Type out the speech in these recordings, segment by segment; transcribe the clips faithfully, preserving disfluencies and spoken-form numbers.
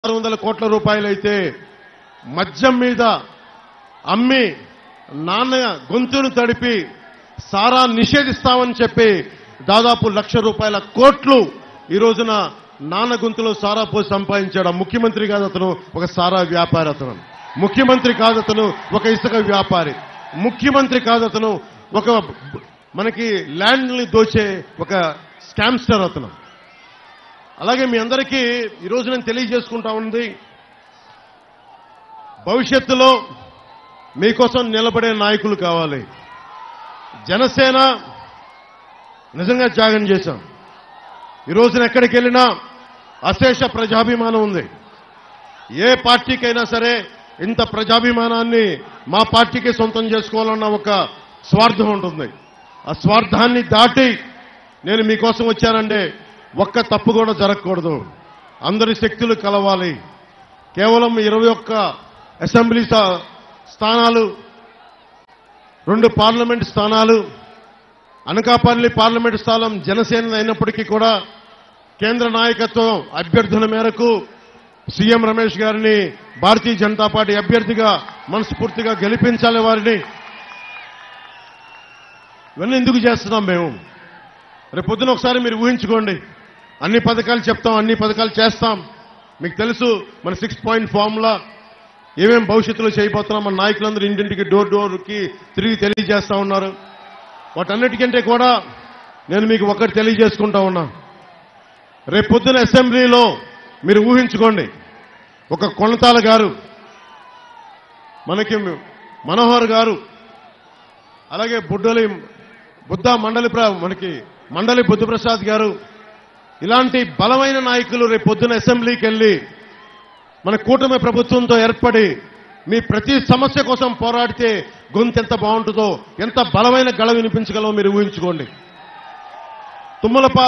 ఆరు వందల కోట్ల రూపాయలైతే మద్యం మీద అమ్మి నాన్న గొంతును తడిపి సారా నిషేధిస్తామని చెప్పి దాదాపు లక్ష రూపాయల కోట్లు ఈ రోజున నాన్న గొంతులో సారా పోసి సంపాదించాడు. ముఖ్యమంత్రి కాదు అతను, ఒక సారా వ్యాపారి. అతను ముఖ్యమంత్రి కాదు, అతను ఒక ఇసుక వ్యాపారి. ముఖ్యమంత్రి కాదు, అతను ఒక మనకి ల్యాండ్ని దోచే ఒక స్కామ్స్టర్ అతను. అలాగే మీ అందరికీ ఈరోజు నేను తెలియజేసుకుంటా ఉంది, భవిష్యత్తులో మీకోసం నిలబడే నాయకులు కావాలి. జనసేన నిజంగా త్యాగం చేశాం. ఈ రోజున ఎక్కడికి వెళ్ళినా అశేష ప్రజాభిమానం ఉంది. ఏ పార్టీకైనా సరే ఇంత ప్రజాభిమానాన్ని మా పార్టీకి సొంతం చేసుకోవాలన్న ఒక స్వార్థం ఉంటుంది. ఆ స్వార్థాన్ని దాటి నేను మీకోసం వచ్చానంటే ఒక్క తప్పు కూడా జరగకూడదు. అందరి శక్తులు కలవాలి. కేవలం ఇరవై ఒక్క అసెంబ్లీ స్థానాలు, రెండు పార్లమెంట్ స్థానాలు, అనకాపల్లి పార్లమెంట్ స్థానం జనసేన అయినప్పటికీ కూడా కేంద్ర నాయకత్వం అభ్యర్థుల మేరకు సీఎం రమేష్ గారిని భారతీయ జనతా పార్టీ అభ్యర్థిగా మనస్ఫూర్తిగా గెలిపించాలి వారిని. ఇవన్నీ ఎందుకు చేస్తున్నాం మేము? రేపు పొద్దున ఒకసారి మీరు ఊహించుకోండి, అన్ని పథకాలు చెప్తాం, అన్ని పథకాలు చేస్తాం. మీకు తెలుసు మన సిక్స్ పాయింట్ ఫార్ములా ఏమేం భవిష్యత్తులో చేయబోతున్నాం. మన నాయకులందరూ ఇంటింటికి డోర్ డోర్కి తిరిగి తెలియజేస్తా ఉన్నారు. వాటన్నిటికంటే కూడా నేను మీకు ఒకటి తెలియజేసుకుంటా ఉన్నా. రేపు పొద్దున అసెంబ్లీలో మీరు ఊహించుకోండి, ఒక కొనతాల గారు, మనకి మనోహర్ గారు, అలాగే బుడ్డలి బుద్ధ మండలి మనకి మండలి బుద్ధప్రసాద్ గారు, ఇలాంటి బలమైన నాయకులు రేపు పొద్దున అసెంబ్లీకి వెళ్ళి మన కూటమి ప్రభుత్వంతో ఏర్పడి మీ ప్రతి సమస్య కోసం పోరాడితే గొంతు ఎంత బాగుంటుందో, ఎంత బలమైన గళ వినిపించగలమో మీరు ఊహించుకోండి. తుమ్మలపా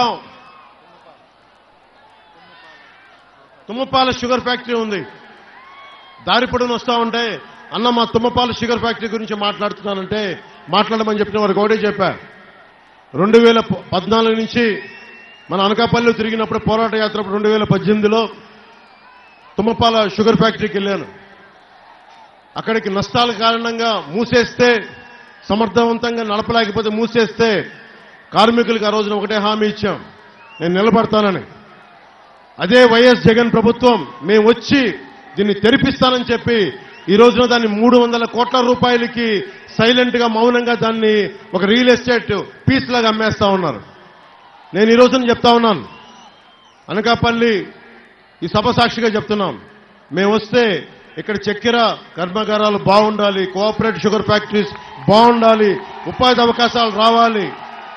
తుమ్మపాల షుగర్ ఫ్యాక్టరీ ఉంది. దారి పొడవున వస్తా ఉంటే, అన్న మా తుమ్మపాల షుగర్ ఫ్యాక్టరీ గురించి మాట్లాడుతున్నానంటే మాట్లాడమని చెప్పిన వారికి ఒకటే చెప్పా. రెండు వేల పద్నాలుగు నుంచి మన అనకాపల్లిలో తిరిగినప్పుడు పోరాట యాత్ర రెండు వేల పద్దెనిమిదిలో తుమ్మపాల షుగర్ ఫ్యాక్టరీకి వెళ్ళాను. అక్కడికి నష్టాల కారణంగా మూసేస్తే, సమర్థవంతంగా నడపలేకపోతే మూసేస్తే కార్మికులకు ఆ రోజున ఒకటే హామీ ఇచ్చాం, నేను నిలబడతానని. అదే వైఎస్ జగన్ ప్రభుత్వం మేము వచ్చి దీన్ని తెరిపిస్తానని చెప్పి ఈ రోజున దాన్ని మూడు వందల కోట్ల రూపాయలకి సైలెంట్ గా మౌనంగా దాన్ని ఒక రియల్ ఎస్టేట్ పీస్ లాగా అమ్మేస్తా ఉన్నారు. నేను ఈ రోజున చెప్తా ఉన్నాను, అనకాపల్లి ఈ సభ సాక్షిగా చెప్తున్నాం, మేము వస్తే ఇక్కడ చక్కెర కర్మాగారాలు బాగుండాలి, కోఆపరేటివ్ షుగర్ ఫ్యాక్టరీస్ బాగుండాలి, ఉపాధి అవకాశాలు రావాలి.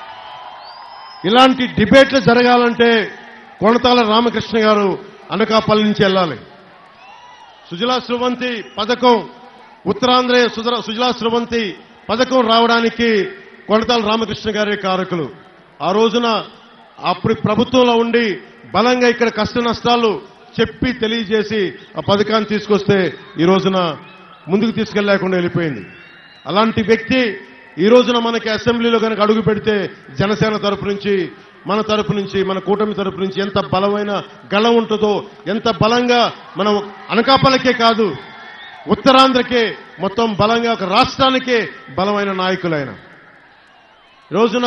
ఇలాంటి డిబేట్లు జరగాలంటే కొనతాల రామకృష్ణ గారు అనకాపల్లి నుంచి వెళ్ళాలి. సుజలా స్రవంతి పథకం, ఉత్తరాంధ్ర సుజలా స్రవంతి పథకం రావడానికి కొనతాల రామకృష్ణ గారే కారకులు. ఆ రోజున అప్పుడు ప్రభుత్వంలో ఉండి బలంగా ఇక్కడ కష్ట నష్టాలు చెప్పి తెలియజేసి ఆ పథకాన్ని తీసుకొస్తే ఈ రోజున ముందుకు తీసుకెళ్లేకుండా వెళ్ళిపోయింది. అలాంటి వ్యక్తి ఈ రోజున మనకి అసెంబ్లీలో కనుక అడుగు పెడితే జనసేన తరపు నుంచి, మన తరపు నుంచి, మన కూటమి తరపు నుంచి ఎంత బలమైన గళం ఉంటుందో, ఎంత బలంగా మనం అనకాపల్లికే కాదు ఉత్తరాంధ్రకే మొత్తం బలంగా ఒక రాష్ట్రానికే బలమైన నాయకులైన రోజున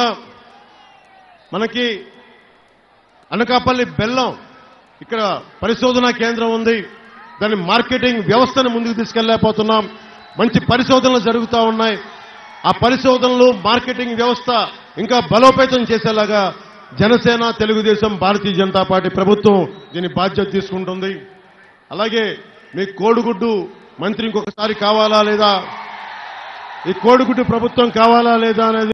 మనకి అనకాపల్లి బెల్లం ఇక్కడ పరిశోధనా కేంద్రం ఉంది. దాని మార్కెటింగ్ వ్యవస్థను ముందుకు తీసుకెళ్లేకపోతున్నాం. మంచి పరిశోధనలు జరుగుతూ ఉన్నాయి. ఆ పరిశోధనలు, మార్కెటింగ్ వ్యవస్థ ఇంకా బలోపేతం చేసేలాగా జనసేన, తెలుగుదేశం, భారతీయ జనతా పార్టీ ప్రభుత్వం దీని బాధ్యత తీసుకుంటుంది. అలాగే మీ కోడిగుడ్డు మంత్రి ఇంకొకసారి కావాలా లేదా, ఈ కోడిగుడ్డు ప్రభుత్వం కావాలా లేదా అనేది